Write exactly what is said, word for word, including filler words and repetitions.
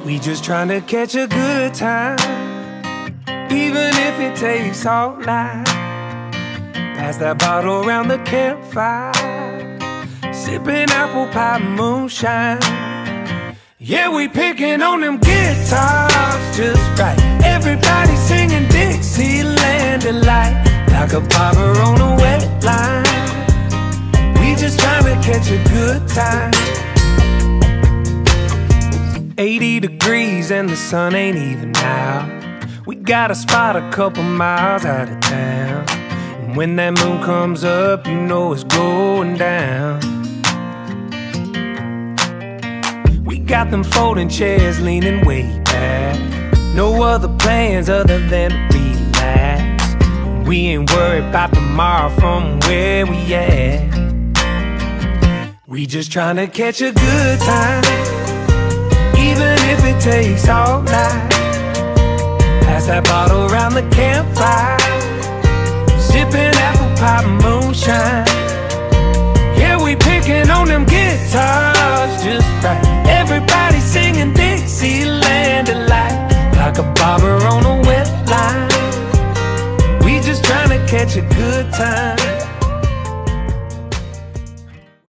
We just trying to catch a good time, even if it takes all night. Pass that bottle around the campfire, sipping apple pie moonshine. Yeah, we picking on them guitars just right. Everybody singing Dixieland delight, like a barber on a wet line. We just trying to catch a good time. Eighty degrees and the sun ain't even out. We got a spot a couple miles out of town, and when that moon comes up, you know it's going down. We got them folding chairs leaning way back, no other plans other than to relax. And we ain't worried about tomorrow from where we at. We just trying to catch a good time, even if it takes all night. Pass that bottle around the campfire, sipping apple pie moonshine. Yeah, we picking on them guitars just right. Everybody singing Dixieland delight, like a barber on a wet line. We just trying to catch a good time.